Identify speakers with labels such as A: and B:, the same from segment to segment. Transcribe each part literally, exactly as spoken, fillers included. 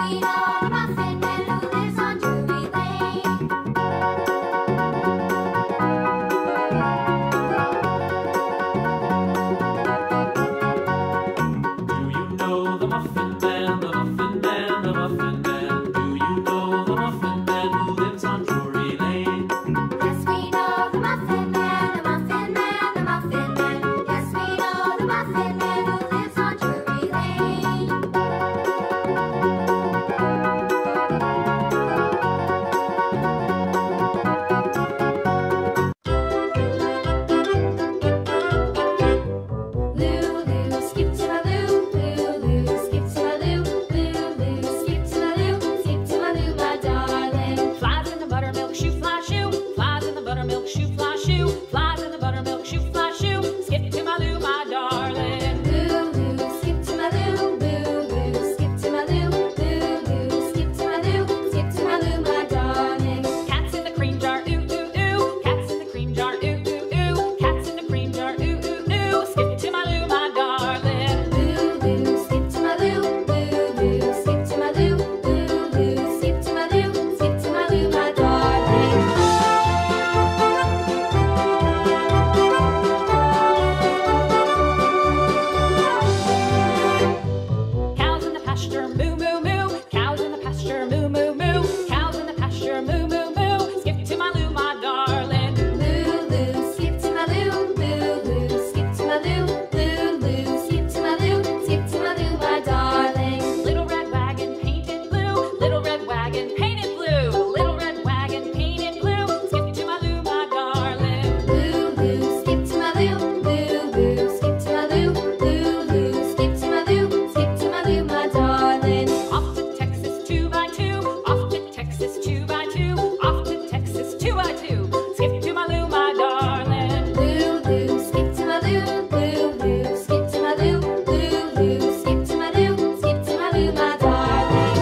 A: sweet old Muffin Man who lives on Drury Lane.
B: Do you know the Muffin Man, the Muffin Man, the Muffin Man? Do you know the Muffin Man who lives on Drury Lane?
A: Yes, we know the Muffin Man, the Muffin Man, the Muffin Man. Yes, we know the Muffin Man who lives on Drury Lane. Lulu, skip to my Lou, Lulu, skip to my Lou, Lulu, skip to my Lou, skip to my Lou, my darling.
C: Flies in the buttermilk shoe, fly shoe. Flies in the buttermilk shoe, fly shoe. Flies in the buttermilk shoe, fly shoe. Skip to my Lou, my darling.
A: Lulu, skip to my Lou, Lulu, skip to my Lou, Lulu, skip to my Lou, skip to my Lou, my darling.
C: Cats in the cream jar, ooh ooh ooh. Cats in the cream jar, ooh ooh ooh. Cats in the cream jar, ooh ooh ooh. Skip to my Lou, my darling.
A: Lulu, skip to my Lou, Lulu, skip to my Lou, Lulu, skip to my Lou, skip to my Lou, my darling.
C: Cows in the pasture, moo moo moo. Cows in the pasture, moo moo moo. Cows in the pasture, moo moo moo. Skip to my Lou, my darling.
A: Lulu, skip to my Lou, Lulu, skip to my Lou, Lulu, skip to my Lou, skip to my Lou, my darling.
C: Little red wagon painted blue. Little red wagon painted blue. Little red wagon painted blue. Skip to my Lou, my darling.
A: Lulu, skip to my Lou, Lulu, skip to my Lou, Lulu, skip to my Lou, skip to my Lou, my darling.
C: Off to Texas two by two. Off to Texas two by two. Off to Texas two by two. Skip to my Lou, my darling.
A: Lulu, skip to my Lou, Lulu, skip to my Lou, Lulu, skip to my Lou, skip to my Lou, my darling.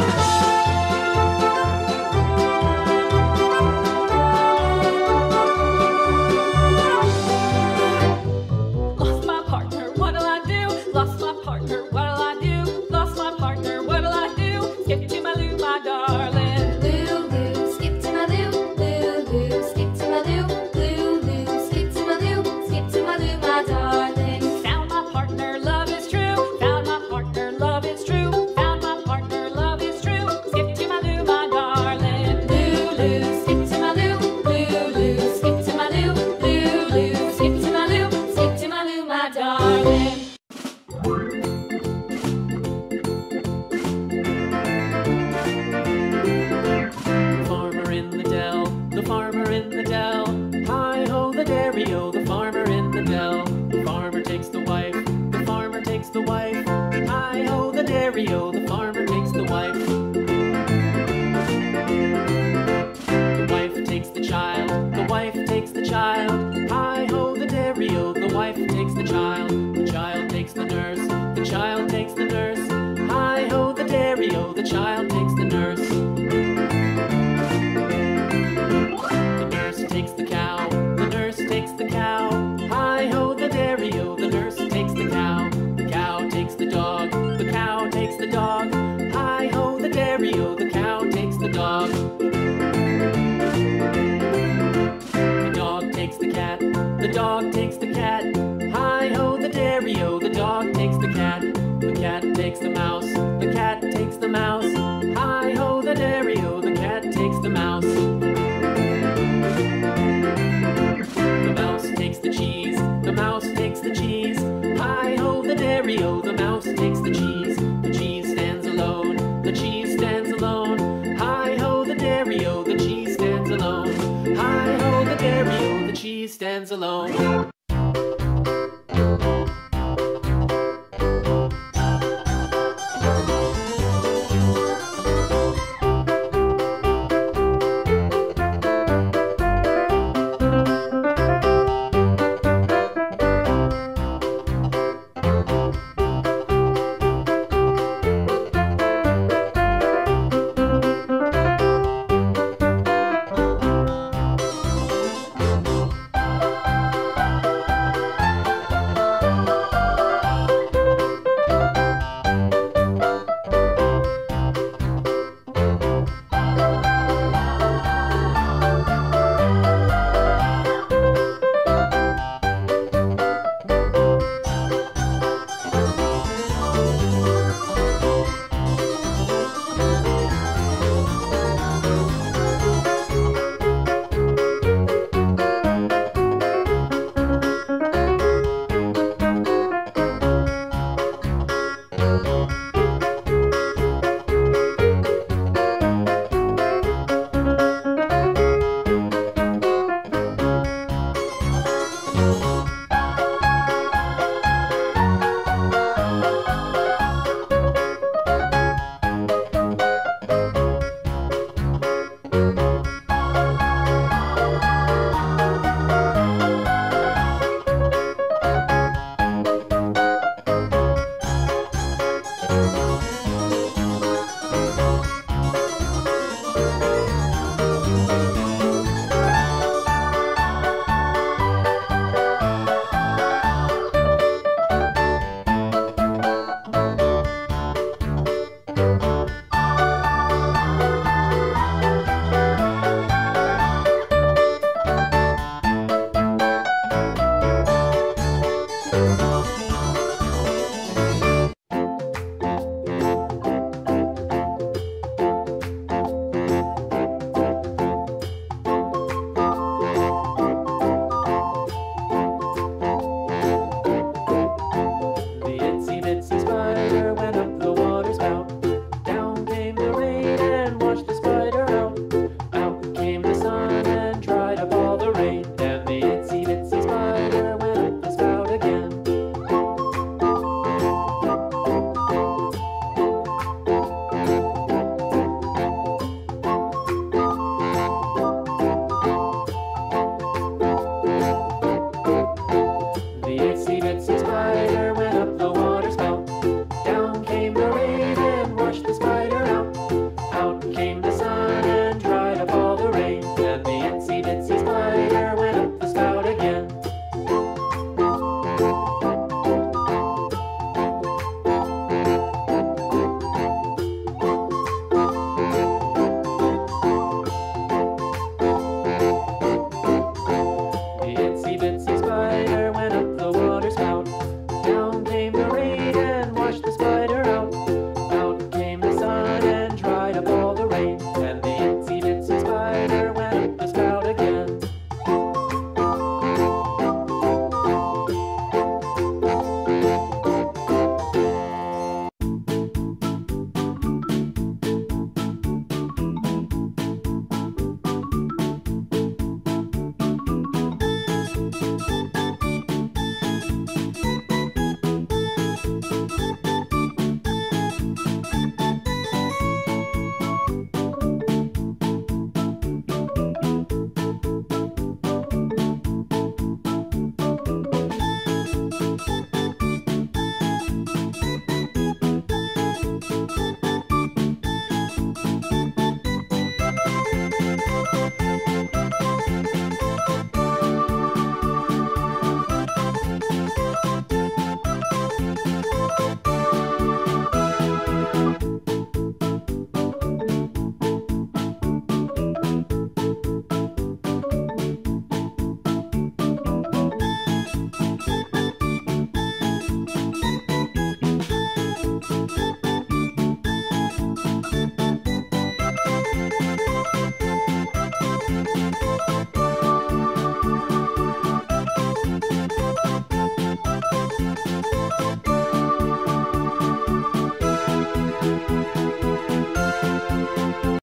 C: Lost my partner, what'll I do? Lost my partner, what'll I do? Lost my partner, what'll I do? Skip to my Lou, my darling.
A: Lulu, skip to my Lou, Lulu, skip to my Lou, Lulu, skip to my Lou, skip to my Lou, my darling.
C: Found my partner, love is true. Found my partner, love is true. Found my partner, love is true. Skip to my Lou, my darling.
A: Lulu, skip to my Lou, Lulu, skip to my Lou, Lulu, skip to my Lou, skip to my Lou, my darling.
B: The farmer in the dell, the farmer in the dell. Hi-ho, the dairy-o, the farmer in the dell. The farmer takes the wife, the farmer takes the wife. Hi-ho, the dairy-o, the farmer takes the wife. The wife takes the child, the wife takes the child. Hi-ho, the dairy-o, the wife takes the child. The child takes the nurse, the child takes the nurse. Hi-ho, the dairy-o, the child takes the nurse. The nurse takes the cow, the nurse takes the cow. Hi-ho, the dairy-o, the nurse takes the cow. The cow takes the dog, the cow takes the dog. Hi-ho, the dairy-o, the cow takes the dog. The dog takes the cat, the dog takes the cat. Hi-ho, the dairy-o, the dog takes the cat. The cat takes the mouse, the cat takes the mouse. Hi-ho, the dairy-o, the cat takes the mouse. The mouse takes the cheese, the mouse takes the cheese. Hi-ho, the dairy-o, the mouse takes the cheese. The cheese stands alone, the cheese stands alone. Hi-ho, the dairy-o, the cheese stands alone. Hi-ho, the dairy-o, the cheese stands alone.